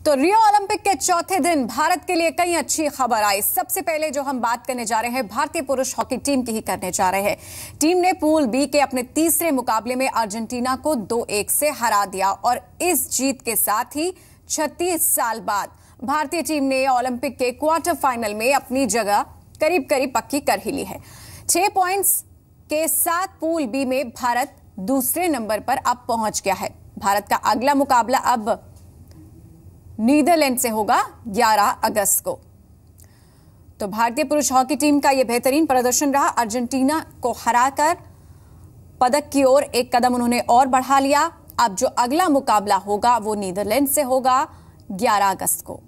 तो Rio Olympic के चौथे दिन भारत के लिए कई अच्छी खबर आई। सबसे पहले जो हम बात करने जा रहे हैं भारतीय पुरुष हॉकी टीम की ही करने जा रहे हैं। टीम ने पूल बी के अपने तीसरे मुकाबले में अर्जेंटीना को 2-1 से हरा दिया और इस जीत के साथ ही 36 साल बाद भारतीय टीम ने ओलंपिक के क्वार्टर फाइनल में अपनी जगह करीब करीब पक्की कर ही ली है। 6 पॉइंट्स के साथ पूल बी में भारत दूसरे नंबर पर अब पहुंच गया है। भारत का अगला मुकाबला अब नीदरलैंड से होगा 11 अगस्त को। तो भारतीय पुरुष हॉकी टीम का यह बेहतरीन प्रदर्शन रहा। अर्जेंटीना को हराकर पदक की ओर एक कदम उन्होंने और बढ़ा लिया। अब जो अगला मुकाबला होगा वो नीदरलैंड से होगा 11 अगस्त को।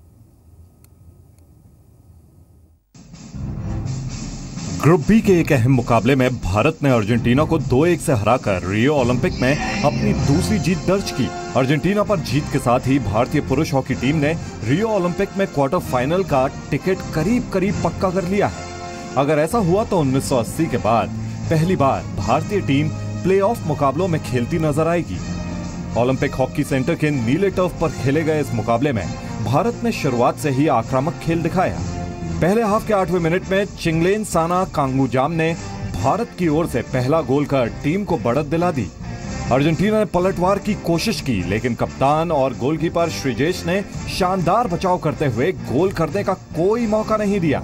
ग्रुप बी के एक अहम मुकाबले में भारत ने अर्जेंटीना को 2-1 से हराकर रियो ओलंपिक में अपनी दूसरी जीत दर्ज की। अर्जेंटीना पर जीत के साथ ही भारतीय पुरुष हॉकी टीम ने रियो ओलंपिक में क्वार्टर फाइनल का टिकट करीब करीब पक्का कर लिया है। अगर ऐसा हुआ तो 1980 के बाद पहली बार भारतीय टीम प्लेऑफ मुकाबलों में खेलती नजर आएगी। ओलंपिक हॉकी सेंटर के नीले टर्फ पर खेले गए इस मुकाबले में भारत ने शुरुआत से ही आक्रामक खेल दिखाया। पहले हाफ के 8वें मिनट में चिंगलेनसाना कांगुजाम ने भारत की ओर से पहला गोल कर टीम को बढ़त दिला दी। अर्जेंटीना ने पलटवार की कोशिश की, लेकिन कप्तान और गोलकीपर श्रीजेश ने शानदार बचाव करते हुए गोल करने का कोई मौका नहीं दिया।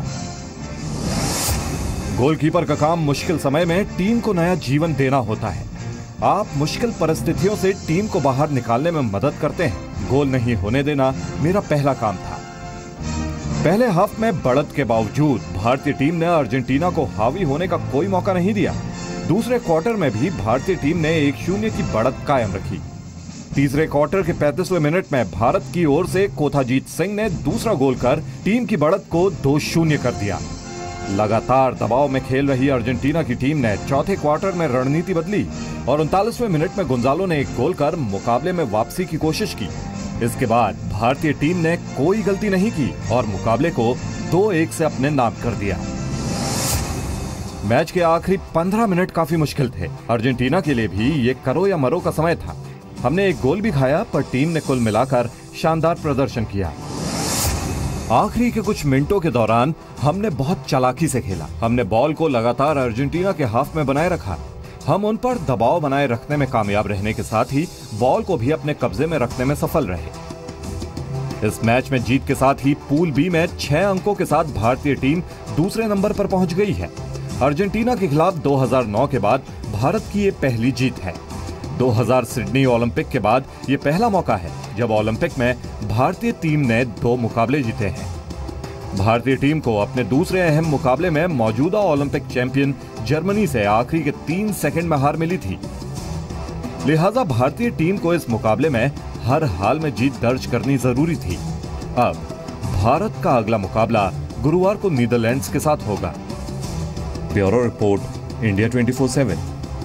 गोलकीपर का काम मुश्किल समय में टीम को नया जीवन देना होता है। आप मुश्किल परिस्थितियों से टीम को बाहर निकालने में मदद करते हैं। गोल नहीं होने देना मेरा पहला काम था। पहले हाफ में बढ़त के बावजूद भारतीय टीम ने अर्जेंटीना को हावी होने का कोई मौका नहीं दिया। दूसरे क्वार्टर में भी भारतीय टीम ने 1-0 की बढ़त कायम रखी। तीसरे क्वार्टर के 35वें मिनट में भारत की ओर से कोथाजीत सिंह ने दूसरा गोल कर टीम की बढ़त को 2-0 कर दिया। लगातार दबाव में खेल रही अर्जेंटीना की टीम ने चौथे क्वार्टर में रणनीति बदली और 39वें मिनट में गोंजालो ने एक गोल कर मुकाबले में वापसी की कोशिश की। इसके बाद भारतीय टीम ने कोई गलती नहीं की और मुकाबले को 2-1 से अपने नाम कर दिया। मैच के आखिरी 15 मिनट काफी मुश्किल थे। अर्जेंटीना के लिए भी ये करो या मरो का समय था। हमने एक गोल भी खाया, पर टीम ने कुल मिलाकर शानदार प्रदर्शन किया। आखिरी के कुछ मिनटों के दौरान हमने बहुत चालाकी से खेला। हमने बॉल को लगातार अर्जेंटीना के हाफ में बनाए रखा। हम उन पर दबाव बनाए रखने में कामयाब रहने के साथ ही बॉल को भी अपने कब्जे में रखने में सफल रहे। इस मैच में जीत के साथ ही पूल बी में 6 अंकों के साथ भारतीय टीम दूसरे नंबर पर पहुंच गई है। अर्जेंटीना के खिलाफ 2009 के बाद भारत की ये पहली जीत है। 2000 सिडनी ओलंपिक के बाद ये पहला मौका है जब ओलंपिक में भारतीय टीम ने 2 मुकाबले जीते हैं। भारतीय टीम को अपने दूसरे अहम मुकाबले में मौजूदा ओलंपिक चैंपियन जर्मनी से आखिरी के 3 सेकंड में हार मिली थी। लिहाजा भारतीय टीम को इस मुकाबले में हर हाल में जीत दर्ज करनी जरूरी थी। अब भारत का अगला मुकाबला गुरुवार को नीदरलैंड्स के साथ होगा। Bureau report, India 24/7।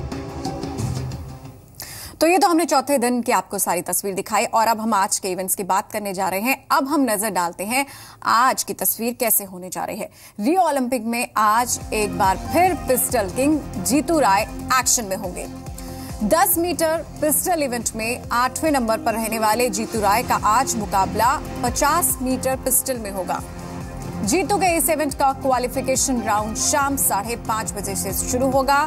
तो ये तो हमने चौथे दिन की आपको सारी तस्वीर दिखाई और अब हम आज के इवेंट्स की बात करने जा रहे हैं। अब हम नजर डालते हैं आज की तस्वीर कैसे होने जा रही है। रियो ओलंपिक में आज एक बार फिर pistol king Jitu Rai action में होंगे। 10 मीटर पिस्टल इवेंट में 8वें नंबर पर रहने वाले जीतू राय का आज मुकाबला 50 मीटर पिस्टल में होगा। जीतू के इस इवेंट का क्वालिफिकेशन राउंड शाम 5:30 बजे से शुरू होगा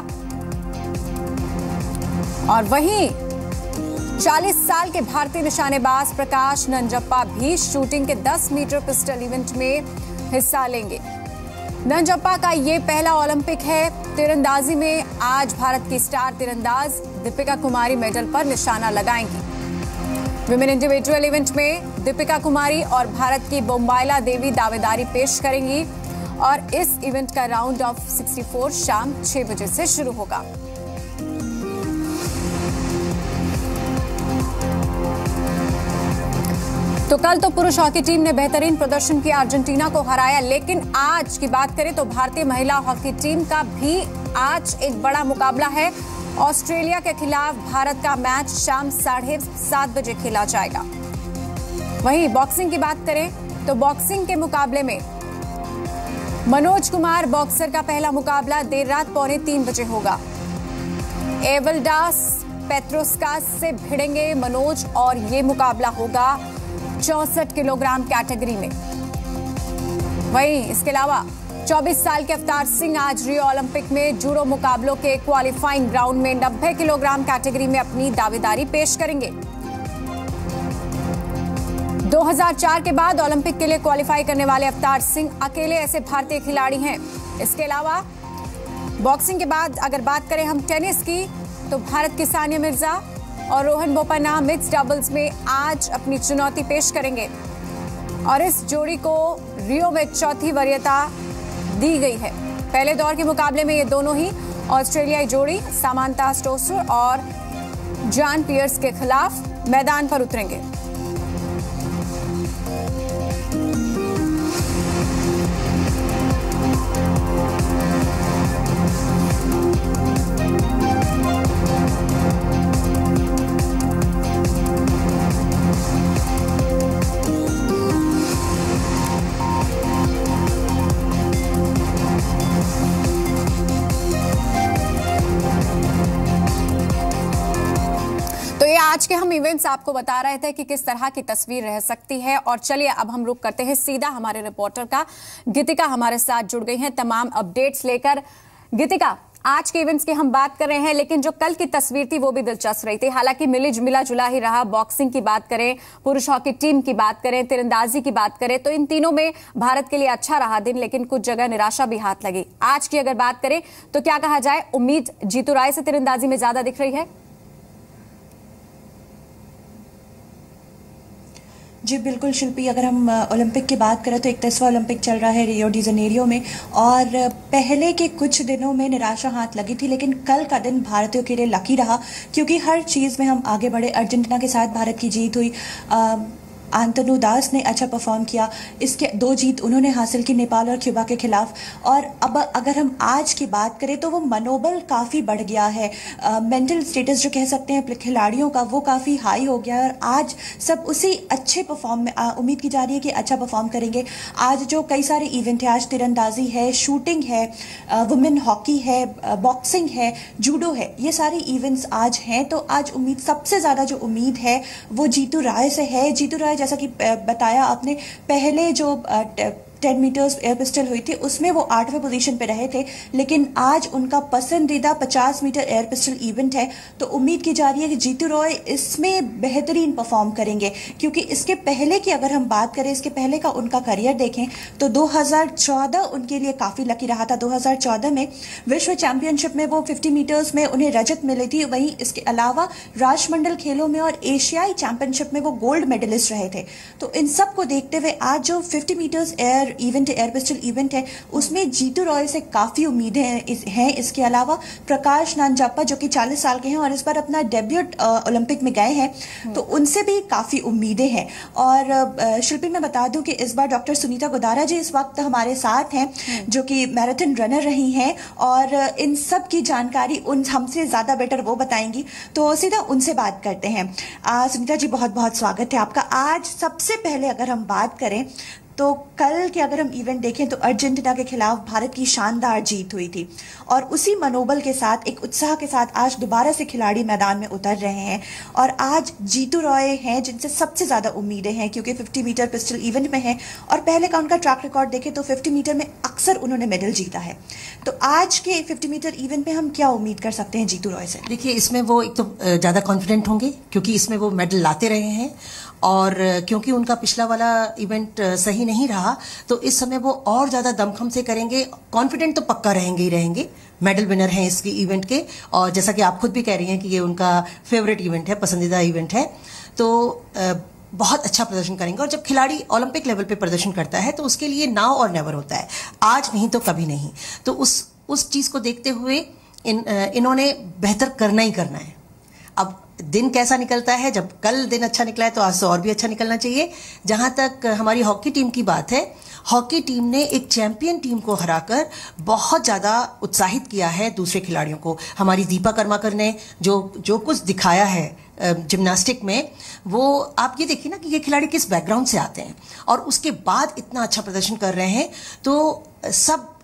और वहीं 40 साल के भारतीय निशानेबाज प्रकाश नंजप्पा भी शूटिंग के 10 मीटर पिस्टल इवेंट में हिस्सा लेंगे। नंजप्पा का ये पहला ओलंपिक है। तीरंदाजी में आज भारत की स्टार तीरंदाज दीपिका कुमारी मेडल पर निशाना लगाएंगी। विमेन इंडिविजुअल इवेंट में दीपिका कुमारी और भारत की बोम्बाइला देवी दावेदारी पेश करेंगी और इस इवेंट का राउंड ऑफ 64 शाम 6 बजे से शुरू होगा। तो कल तो पुरुष हॉकी टीम ने बेहतरीन प्रदर्शन किया, अर्जेंटीना को हराया, लेकिन आज की बात करें तो भारतीय महिला हॉकी टीम का भी आज एक बड़ा मुकाबला है। ऑस्ट्रेलिया के खिलाफ भारत का मैच शाम 7:30 बजे खेला जाएगा। वहीं बॉक्सिंग की बात करें तो बॉक्सिंग के मुकाबले में मनोज कुमार बॉक्सर का पहला मुकाबला देर रात 2:45 बजे होगा। एवल्डास पेट्रोस्कास से भिड़ेंगे मनोज और ये मुकाबला होगा 64 किलोग्राम कैटेगरी में। वहीं इसके अलावा 24 साल के अवतार सिंह आज रियो ओलंपिक में जूडो मुकाबलों के क्वालिफाइंग ग्राउंड में 90 किलोग्राम कैटेगरी में अपनी दावेदारी पेश करेंगे। 2004 के बाद ओलंपिक के लिए क्वालिफाई करने वाले अवतार सिंह अकेले ऐसे भारतीय खिलाड़ी हैं। इसके अलावा बॉक्सिंग के बाद अगर बात करें हम टेनिस की, तो भारत की सानिया मिर्जा और रोहन बोपन्ना मिक्स डबल्स में आज अपनी चुनौती पेश करेंगे और इस जोड़ी को रियो में चौथी वरीयता दी गई है। पहले दौर के मुकाबले में ये दोनों ही ऑस्ट्रेलियाई जोड़ी सामांथा स्टोसर और जॉन पियर्स के खिलाफ मैदान पर उतरेंगे। आज के हम इवेंट्स आपको बता रहे थे कि किस तरह की तस्वीर रह सकती है। और चलिए अब हम रुक करते हैं सीधा हमारे रिपोर्टर का। गीतिका हमारे साथ जुड़ गई हैं तमाम अपडेट्स लेकर। गीतिका, आज के इवेंट्स की हम बात कर रहे हैं, लेकिन जो कल की तस्वीर थी वो भी दिलचस्प रही थी। हालांकि मिला जुला ही रहा। बॉक्सिंग की बात करें, पुरुष हॉकी टीम की बात करें, तीरंदाजी की बात करें, तो इन तीनों में भारत के लिए अच्छा रहा दिन, लेकिन कुछ जगह निराशा भी हाथ लगी। आज की अगर बात करें तो क्या कहा जाए, उम्मीद जीतू राय से तीरंदाजी में ज्यादा दिख रही है? जी बिल्कुल शिल्पी, अगर हम ओलंपिक की बात करें तो 31वां ओलंपिक चल रहा है रियो डी जनेरियो में और पहले के कुछ दिनों में निराशा हाथ लगी थी, लेकिन कल का दिन भारतीयों के लिए लकी रहा क्योंकि हर चीज़ में हम आगे बढ़े। अर्जेंटीना के साथ भारत की जीत हुई, आंतनु दास ने अच्छा परफॉर्म किया, इसके 2 जीत उन्होंने हासिल की नेपाल और क्यूबा के खिलाफ। और अब अगर हम आज की बात करें तो वो मनोबल काफ़ी बढ़ गया है, मेंटल स्टेटस जो कह सकते हैं खिलाड़ियों का वो काफ़ी हाई हो गया है और आज सब उसी अच्छे परफॉर्म में उम्मीद की जा रही है कि अच्छा परफॉर्म करेंगे। आज जो कई सारे इवेंट है, आज तीरंदाजी है, शूटिंग है, वुमेन हॉकी है, बॉक्सिंग है, जूडो है, ये सारे इवेंट्स आज हैं। तो आज उम्मीद सबसे ज़्यादा जो उम्मीद है वो जीतू राय से है। जीतू राय जैसा कि बताया आपने, पहले जो 10 मीटर्स एयर पिस्टल हुई थी उसमें वो 8वें पोजीशन पे रहे थे, लेकिन आज उनका पसंदीदा 50 मीटर एयर पिस्टल इवेंट है। तो उम्मीद की जा रही है कि जीतू रॉय इसमें बेहतरीन परफॉर्म करेंगे क्योंकि इसके पहले की अगर हम बात करें, इसके पहले का उनका करियर देखें तो 2014 उनके लिए काफ़ी लकी रहा था। 2014 में विश्व चैंपियनशिप में वो 50 मीटर्स में उन्हें रजत मिली थी। वहीं इसके अलावा राष्ट्रमंडल खेलों में और एशियाई चैंपियनशिप में वो गोल्ड मेडलिस्ट रहे थे। तो इन सब को देखते हुए आज जो 50 मीटर्स एयर पिस्टल इवेंट है उसमें जीतू रॉय से काफी उम्मीदें हैं। इसके अलावा प्रकाश नांजाप्पा जो कि 40 साल के हैं और इस बार अपना डेब्यूट ओलंपिक में गए हैं, तो उनसे भी काफी उम्मीदें हैं। और शिल्पी मैं बता दूं कि इस बार डॉक्टर सुनीता गोदारा जी इस वक्त हमारे साथ हैं जो कि मैराथन रनर रही हैं और इन सब की जानकारी उन हमसे ज्यादा बेटर वो बताएंगी। तो सीधा उनसे बात करते हैं। सुनीता जी, बहुत बहुत स्वागत है आपका। आज सबसे पहले अगर हम बात करें तो कल के अगर हम इवेंट देखें तो अर्जेंटीना के खिलाफ भारत की शानदार जीत हुई थी और उसी मनोबल के साथ, एक उत्साह के साथ आज दोबारा से खिलाड़ी मैदान में उतर रहे हैं और आज जीतू रॉय हैं जिनसे सबसे ज़्यादा उम्मीदें हैं क्योंकि 50 मीटर पिस्टल इवेंट में हैं और पहले का उनका ट्रैक रिकॉर्ड देखें तो 50 मीटर में अक्सर उन्होंने मेडल जीता है। तो आज के 50 मीटर इवेंट में हम क्या उम्मीद कर सकते हैं जीतू रॉय से? देखिए, इसमें वो एक तो ज़्यादा कॉन्फिडेंट होंगे क्योंकि इसमें वो मेडल लाते रहे हैं और क्योंकि उनका पिछला वाला इवेंट सही नहीं रहा तो इस समय वो और ज़्यादा दमखम से करेंगे। कॉन्फिडेंट तो पक्का रहेंगे ही रहेंगे, मेडल विनर हैं इसकी इवेंट के और जैसा कि आप खुद भी कह रही हैं कि ये उनका फेवरेट इवेंट है, पसंदीदा इवेंट है, तो बहुत अच्छा प्रदर्शन करेंगे। और जब खिलाड़ी ओलंपिक लेवल पे प्रदर्शन करता है तो उसके लिए नाउ और नेवर होता है, आज नहीं तो कभी नहीं। तो उस चीज़ को देखते हुए इन्होंने बेहतर करना ही करना है। अब दिन कैसा निकलता है, जब कल दिन अच्छा निकला है तो आज से और भी अच्छा निकलना चाहिए। जहां तक हमारी हॉकी टीम की बात है, हॉकी टीम ने एक चैंपियन टीम को हराकर बहुत ज़्यादा उत्साहित किया है दूसरे खिलाड़ियों को। हमारी दीपा कर्माकर ने जो कुछ दिखाया है जिम्नास्टिक में, वो आप ये देखिए ना कि ये खिलाड़ी किस बैकग्राउंड से आते हैं और उसके बाद इतना अच्छा प्रदर्शन कर रहे हैं। तो सब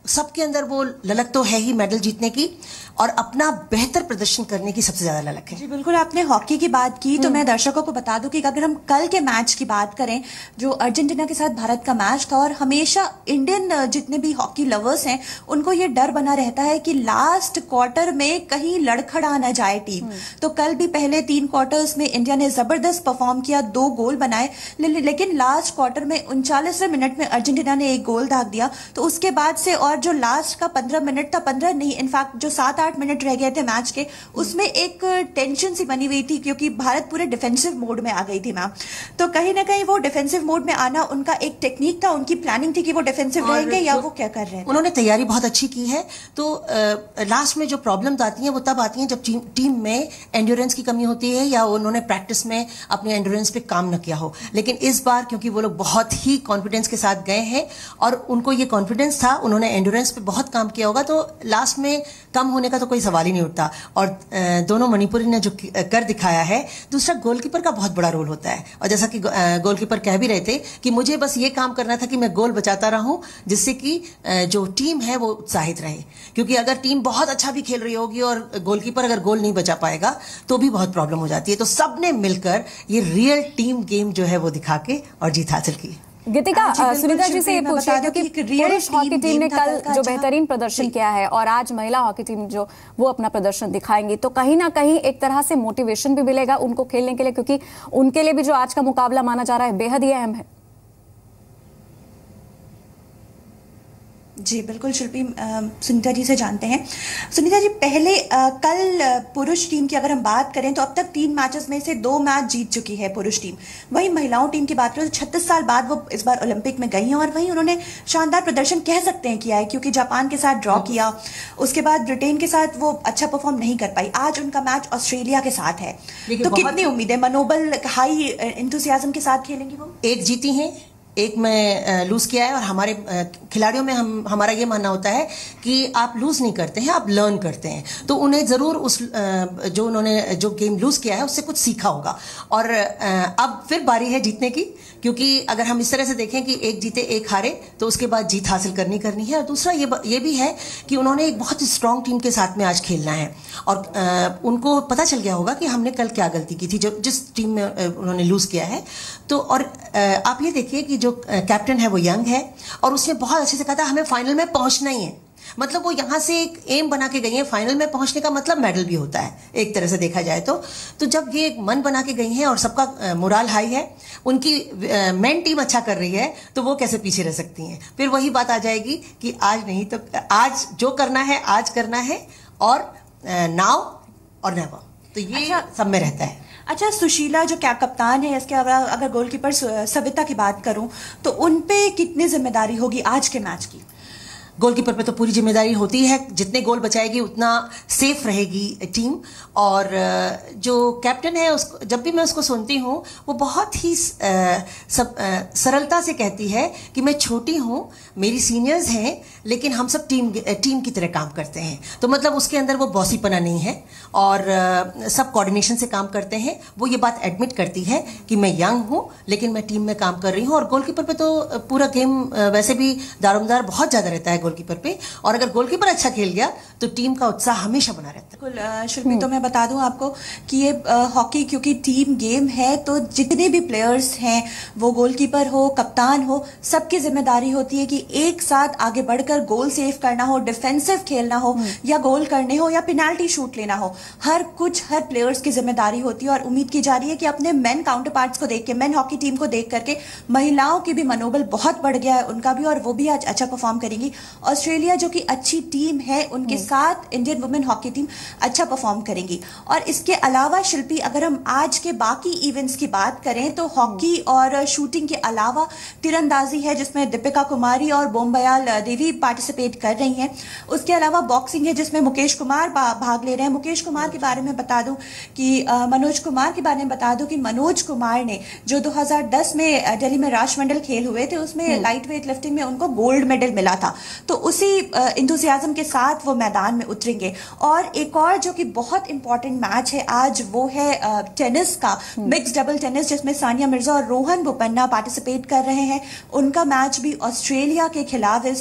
सबके अंदर वो ललक तो है ही मेडल जीतने की, और अपना बेहतर प्रदर्शन करने की सबसे ज्यादा ललक है। जी बिल्कुल, आपने हॉकी की बात की तो मैं दर्शकों को बता दूं कि अगर हम कल के मैच की बात करें, जो अर्जेंटीना के साथ भारत का मैच था, और हमेशा इंडियन जितने भी हॉकी लवर्स हैं उनको ये डर बना रहता है कि लास्ट क्वार्टर में कहीं लड़खड़ा ना जाए टीम। तो कल भी पहले 3 क्वार्टर्स में इंडिया ने जबरदस्त परफॉर्म किया, 2 गोल बनाए, लेकिन लास्ट क्वार्टर में 39वें मिनट में अर्जेंटीना ने 1 गोल दाग दिया। तो उसके बाद से और जो लास्ट का 15 मिनट था, 15 नहीं इनफैक्ट जो 7-8 मिनट रह गए थे मैच के, उसमें एक टेंशन सी बनी हुई थी क्योंकि भारत पूरे डिफेंसिव मोड में आ गई थी मैम। तो कहीं ना कहीं वो डिफेंसिव मोड में आना उनका एक टेक्निक था, उनकी प्लानिंग थी कि वो डिफेंसिव रहेंगे या वो क्या कर रहे हैं। उन्होंने तैयारी बहुत अच्छी की है। तो लास्ट में जो प्रॉब्लम्स आती हैं वो तब आती हैं जब टीम में एंड्योरेंस की कमी होती है या उन्होंने प्रैक्टिस में अपने एंड्योरेंस पे काम न किया हो। लेकिन इस बार क्योंकि वो लोग बहुत ही कॉन्फिडेंस के साथ गए हैं और उनको ये कॉन्फिडेंस था, उन्होंने एंड्योरेंस पे बहुत काम किया होगा, तो लास्ट में कम होने का तो कोई सवाल ही नहीं उठता। और दोनों मणिपुरी ने जो कर दिखाया है, दूसरा गोलकीपर का बहुत बड़ा रोल होता है। और जैसा कि गोलकीपर कह भी रहे थे कि मुझे बस ये काम करना था कि मैं गोल बचाता रहूं, जिससे कि जो टीम है वो उत्साहित रहे। क्योंकि अगर टीम बहुत अच्छा भी खेल रही होगी और गोलकीपर अगर गोल नहीं बचा पाएगा तो भी बहुत प्रॉब्लम हो जाती है। तो सबने मिलकर ये रियल टीम गेम जो है वो दिखा के और जीत हासिल की। गीतिका, सुनीता जी से ये पूछ रही थी कि पुरुष हॉकी टीम ने कल जो बेहतरीन प्रदर्शन किया है और आज महिला हॉकी टीम जो वो अपना प्रदर्शन दिखाएंगी, तो कहीं ना कहीं एक तरह से मोटिवेशन भी मिलेगा उनको खेलने के लिए, क्योंकि उनके लिए भी जो आज का मुकाबला माना जा रहा है बेहद ही अहम है। जी बिल्कुल शिल्पी, सुनीता जी से जानते हैं। सुनीता जी, पहले कल पुरुष टीम की अगर हम बात करें तो अब तक 3 मैचेस में से 2 मैच जीत चुकी है पुरुष टीम। वहीं महिलाओं टीम की बात करें तो 36 साल बाद वो इस बार ओलंपिक में गई हैं और वहीं उन्होंने शानदार प्रदर्शन कह सकते हैं किया है, क्योंकि जापान के साथ ड्रॉ किया, उसके बाद ब्रिटेन के साथ वो अच्छा परफॉर्म नहीं कर पाई। आज उनका मैच ऑस्ट्रेलिया के साथ है, तो कितनी उम्मीद है, मनोबल हाई एंथुसियाज्म के साथ खेलेंगी वो? एक जीती हैं, एक में लूज किया है। और हमारे खिलाड़ियों में हमारा ये मानना होता है कि आप लूज नहीं करते हैं, आप लर्न करते हैं। तो उन्हें जरूर उस जो उन्होंने जो गेम लूज किया है उससे कुछ सीखा होगा। और अब फिर बारी है जीतने की, क्योंकि अगर हम इस तरह से देखें कि एक जीते एक हारे तो उसके बाद जीत हासिल करनी है। और दूसरा ये भी है कि उन्होंने एक बहुत स्ट्रांग टीम के साथ में आज खेलना है और उनको पता चल गया होगा कि हमने कल क्या गलती की थी जो जिस टीम में उन्होंने लूज किया है। तो और आप ये देखिए कि जो कैप्टन है वो यंग है और उसने बहुत अच्छे से कहा था हमें फाइनल में पहुंचना ही है। मतलब वो यहां से एक एम बना के गई है, फाइनल में पहुंचने का मतलब मेडल भी होता है एक तरह से देखा जाए तो जब ये एक मन बना के गई हैं और सबका मोराल हाई है, उनकी मेन टीम अच्छा कर रही है, तो वो कैसे पीछे रह सकती हैं। फिर वही बात आ जाएगी कि आज नहीं तो आज जो करना है आज करना है, और नाउ और नेवर, तो ये सब में रहता है। अच्छा, सुशीला जो क्या कप्तान है, इसके अलावा अगर गोलकीपर सविता की बात करूं तो उन पे कितनी जिम्मेदारी होगी आज के मैच की? गोलकीपर पे तो पूरी जिम्मेदारी होती है, जितने गोल बचाएगी उतना सेफ रहेगी टीम। और जो कैप्टन है उसको जब भी मैं उसको सुनती हूँ वो बहुत ही सरलता से कहती है कि मैं छोटी हूँ, मेरी सीनियर्स हैं, लेकिन हम सब टीम की तरह काम करते हैं। तो मतलब उसके अंदर वो बॉसीपना नहीं है और सब कोऑर्डिनेशन से काम करते हैं। वो ये बात एडमिट करती है कि मैं यंग हूँ लेकिन मैं टीम में काम कर रही हूँ। और गोलकीपर पे तो पूरा गेम वैसे भी दारोमदार बहुत ज्यादा रहता है गोलकीपर पे, और अगर गोलकीपर अच्छा खेल गया तो टीम का उत्साह हमेशा बना रहता है। बिल्कुल शिल्पी, तो मैं बता दूं आपको कि ये हॉकी क्योंकि टीम गेम है, तो जितने भी प्लेयर्स हैं, वो गोलकीपर हो, कप्तान हो, सबकी जिम्मेदारी होती है कि एक साथ आगे बढ़कर गोल सेव करना हो, डिफेंसिव खेलना हो, या गोल करने हो या पेनाल्टी शूट लेना हो, हर प्लेयर्स की जिम्मेदारी होती है। और उम्मीद की जा रही है कि अपने मेन काउंटर पार्ट्स को देख के, मेन हॉकी टीम को देख करके महिलाओं की भी मनोबल बहुत बढ़ गया है उनका भी, और वो भी आज अच्छा परफॉर्म करेंगी। ऑस्ट्रेलिया जो कि अच्छी टीम है, उनके साथ इंडियन वुमेन हॉकी टीम अच्छा परफॉर्म करेंगी। और इसके अलावा शिल्पी, अगर हम आज के बाकी इवेंट्स की बात करें तो हॉकी और शूटिंग के अलावा तीरंदाजी है जिसमें दीपिका कुमारी और बोम्बयाल देवी पार्टिसिपेट कर रही हैं। उसके अलावा बॉक्सिंग है जिसमें मुकेश कुमार भाग ले रहे हैं। मुकेश कुमार के बारे में बता दूं कि मनोज कुमार के बारे में बता दूं कि मनोज कुमार ने जो 2010 में दिल्ली में राष्ट्रमंडल खेल हुए थे उसमें लाइट वेट लिफ्टिंग में उनको गोल्ड मेडल मिला था। तो उसी इंथुसियाज्म के साथ वो मैदान में उतरेंगे। और एक और जो कि बहुत इंपॉर्टेंट मैच है आज, वो है टेनिस का, मिक्स डबल टेनिस, जिसमें सानिया मिर्जा और रोहन बोपन्ना पार्टिसिपेट कर रहे हैं। उनका मैच भी ऑस्ट्रेलिया के खिलाफ है,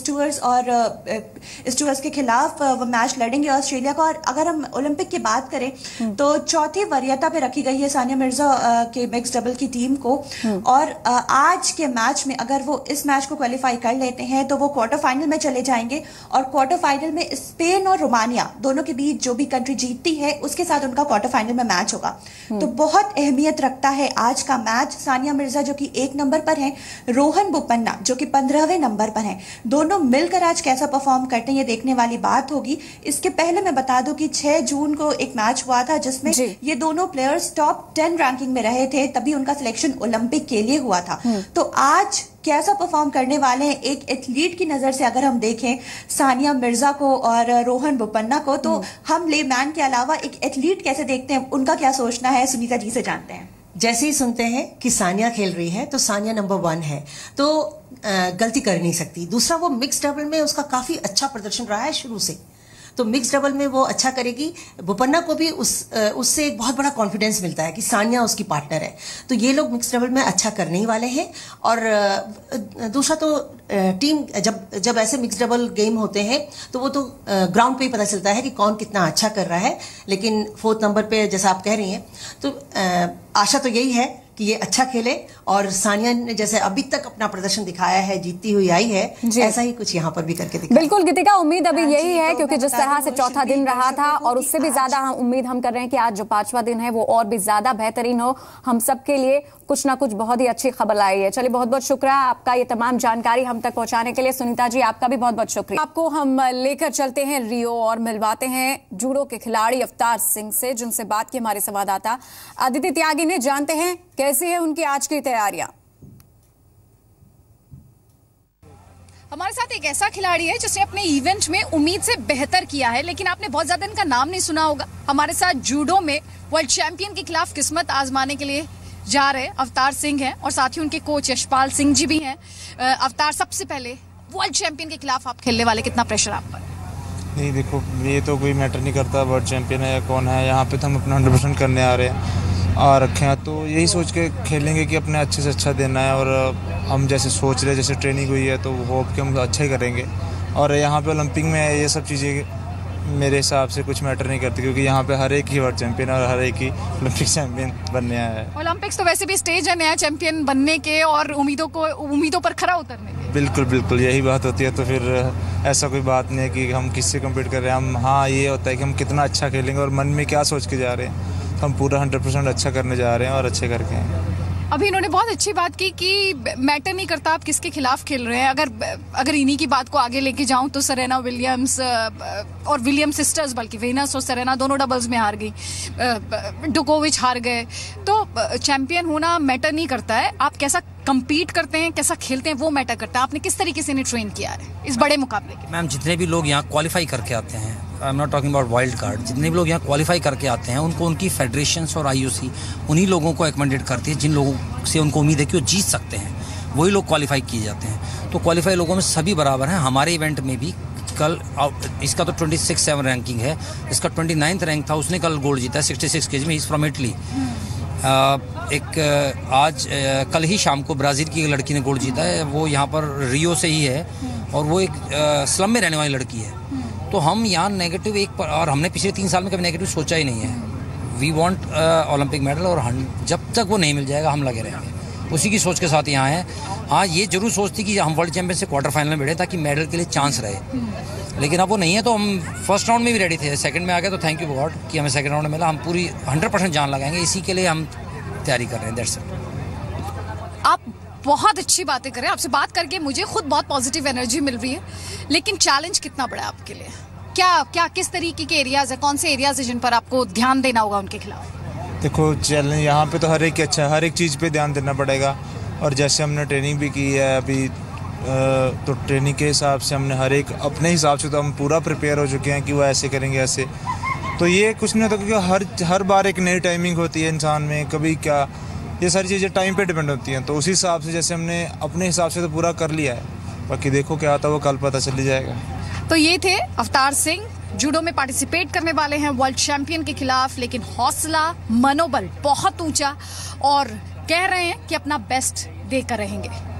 स्टुअर्ट्स के खिलाफ वो मैच लड़ेंगे ऑस्ट्रेलिया का। और अगर हम ओलंपिक की बात करें तो चौथी वरीयता पे रखी गई है सानिया मिर्जा के मिक्स डबल की टीम को। और आज के मैच में अगर वो इस मैच को क्वालिफाई कर लेते हैं तो वो क्वार्टर फाइनल में चले जाएंगे, और क्वार्टर फाइनल में स्पेन और रोमानिया दोनों के बीच जो भी कंट्री जीतती है उसके साथ उनका क्वार्टर फाइनल में मैच होगा। तो बहुत अहमियत रखता है आज का मैच। सानिया मिर्जा जो कि 1 नंबर पर है, रोहन बोपन्ना जो कि 15वें नंबर पर है, दोनों मिलकर आज कैसा परफॉर्म करते हैं ये देखने वाली बात होगी। इसके पहले मैं बता दूं कि 6 जून को एक मैच हुआ था जिसमें ये दोनों प्लेयर्स टॉप 10 रैंकिंग में रहे थे, तभी उनका सिलेक्शन ओलंपिक के लिए हुआ था। तो आज कैसा परफॉर्म करने वाले हैं एक एथलीट की नजर से अगर हम देखें सानिया मिर्जा को और रोहन बोपन्ना को, तो हम लेमैन के अलावा एक एथलीट कैसे देखते हैं, उनका क्या सोचना है, सुनीता जी से जानते हैं। जैसे ही सुनते हैं कि सानिया खेल रही है तो सानिया नंबर 1 है, तो गलती कर नहीं सकती। दूसरा, वो मिक्स डबल में उसका काफी अच्छा प्रदर्शन रहा है शुरू से, तो मिक्स डबल में वो अच्छा करेगी। बोपन्ना को भी उससे एक बहुत बड़ा कॉन्फिडेंस मिलता है कि सानिया उसकी पार्टनर है, तो ये लोग मिक्स डबल में अच्छा करने ही वाले हैं। और दूसरा तो टीम जब ऐसे मिक्स डबल गेम होते हैं तो वो तो ग्राउंड पे ही पता चलता है कि कौन कितना अच्छा कर रहा है। लेकिन 4th नंबर पे जैसा आप कह रही हैं, तो आशा तो यही है कि ये अच्छा खेले, और सानिया ने जैसे अभी तक अपना प्रदर्शन दिखाया है, जीतती हुई आई है, ऐसा ही कुछ यहाँ पर भी करके दिखाया। बिल्कुल गीतिका, उम्मीद अभी यही है क्योंकि जिस तरह से चौथा दिन रहा था और उससे भी ज्यादा उम्मीद हम कर रहे हैं कि आज जो 5वां दिन है वो और भी ज्यादा बेहतरीन हो। हम सबके लिए कुछ ना कुछ बहुत ही अच्छी खबर आई है। चलिए, बहुत बहुत शुक्रिया आपका ये तमाम जानकारी हम तक पहुंचाने के लिए। सुनीता जी, आपका भी बहुत बहुत शुक्रिया। आपको हम लेकर चलते हैं रियो और मिलवाते हैं जूडो के खिलाड़ी अवतार सिंह से, जिनसे बात की हमारे संवाददाता अदिति त्यागी ने। जानते हैं कैसी है उनकी आज की तैयारियां। हमारे साथ एक ऐसा खिलाड़ी है जिसने अपने इवेंट में उम्मीद से बेहतर किया है, लेकिन आपने बहुत ज्यादा इनका नाम नहीं सुना होगा। हमारे साथ जूडो में वर्ल्ड चैंपियन के खिलाफ किस्मत आजमाने के लिए जा रहे अवतार सिंह हैं, और साथ ही उनके कोच यशपाल सिंह जी भी हैं। अवतार, सबसे पहले वर्ल्ड चैंपियन के खिलाफ आप खेलने वाले, कितना प्रेशर आप पर? नहीं, देखो, ये तो कोई मैटर नहीं करता वर्ल्ड चैंपियन है या कौन है। यहाँ पे तो हम अपना 100% करने आ रहे हैं आ रखे हैं, तो यही सोच के खेलेंगे कि अपने अच्छे से अच्छा देना है। और हम जैसे सोच रहे, जैसे ट्रेनिंग हुई है, तो होप कि हम अच्छा ही करेंगे। और यहाँ पे ओलंपिक में ये सब चीज़ें मेरे हिसाब से कुछ मैटर नहीं करती, क्योंकि यहाँ पे हर एक ही वर्ल्ड चैंपियन और हर एक ही ओलंपिक चैंपियन बनने आया है। ओलंपिक्स तो वैसे भी स्टेज है नया चैंपियन बनने के और उम्मीदों पर खरा उतरने के। बिल्कुल बिल्कुल, यही बात होती है। तो फिर ऐसा कोई बात नहीं है कि हम किससे कम्पीट कर रहे हैं। हम, हाँ, ये होता है कि हम कितना अच्छा खेलेंगे और मन में क्या सोच के जा रहे हैं। हम पूरा 100% अच्छा करने जा रहे हैं और अच्छे करके हैं। अभी इन्होंने बहुत अच्छी बात की कि मैटर नहीं करता आप किसके खिलाफ खेल रहे हैं। अगर इन्हीं की बात को आगे लेके जाऊं तो सेरेना विलियम्स और विलियम्स सिस्टर्स, बल्कि वेनस और सेरेना दोनों डबल्स में हार गई, डोकोविच हार गए। तो चैंपियन होना मैटर नहीं करता है, आप कैसा compete करते हैं, कैसा खेलते हैं, वो मैटर करता है। आपने किस तरीके से इन्हें ट्रेन किया है इस बड़े मुकाबले के? मैम, जितने भी लोग यहाँ क्वालिफाई करके आते हैं, I am not talking about wild card, जितने भी लोग यहाँ क्वालिफाई करके आते हैं उनको उनकी फेडरेशंस और IOC उन्हीं लोगों को एकमेंडेड करती है जिन लोगों से उनको उम्मीद है कि वो जीत सकते हैं, वही लोग क्वालिफाई किए जाते हैं। तो क्वालिफाई लोगों में सभी बराबर हैं। हमारे इवेंट में भी कल इसका तो 26-7 रैंकिंग है, इसका 29th रैंक था, उसने कल गोल्ड जीता है 66 kg में। Is from Italy. कल ही शाम को ब्राज़ील की एक लड़की ने गोल्ड जीता है, वो यहाँ पर रियो से ही है और वो एक स्लम में रहने वाली लड़की है। तो हम यहाँ नेगेटिव और हमने पिछले 3 साल में कभी नेगेटिव सोचा ही नहीं है। वी वांट ओलंपिक मेडल, और जब तक वो नहीं मिल जाएगा हम लगे रहेंगे, उसी की सोच के साथ यहाँ है। हाँ, ये जरूर सोचती कि हम वर्ल्ड चैंपियन से क्वार्टर फाइनल में बैठे ताकि मेडल के लिए चांस रहे, लेकिन अब वो नहीं है। तो हम फर्स्ट राउंड में भी रेडी थे, सेकंड में आ गए तो थैंक यू गॉड कि हमें सेकंड राउंड में मिला। हम पूरी 100% जान लगाएंगे, इसी के लिए हम तैयारी कर रहे हैं। That's it. आप बहुत अच्छी बातें कर रहे हैं, आपसे बात करके मुझे खुद बहुत पॉजिटिव एनर्जी मिल रही है, लेकिन चैलेंज कितना बड़ा है आपके लिए? क्या किस तरीके के एरियाज है, कौन से एरियाज है जिन पर आपको ध्यान देना होगा उनके खिलाफ? देखो, चैलेंज यहाँ पे तो हर एक अच्छा है, हर एक चीज़ पे ध्यान देना पड़ेगा। और जैसे हमने ट्रेनिंग भी की है अभी, तो ट्रेनिंग के हिसाब से हमने हर एक अपने हिसाब से तो हम पूरा प्रिपेयर हो चुके हैं कि वो ऐसे करेंगे ऐसे। तो ये कुछ नहीं होता, क्योंकि हर बार एक नई टाइमिंग होती है इंसान में, कभी क्या, ये सारी चीज़ें टाइम पे डिपेंड होती हैं। तो उसी हिसाब से जैसे हमने अपने हिसाब से तो पूरा कर लिया है, बाकी देखो क्या आता है वो कल पता चल ही जाएगा। तो ये थे अवतार सिंह, जूडो में पार्टिसिपेट करने वाले हैं वर्ल्ड चैंपियन के खिलाफ, लेकिन हौसला मनोबल बहुत ऊंचा और कह रहे हैं कि अपना बेस्ट देकर रहेंगे।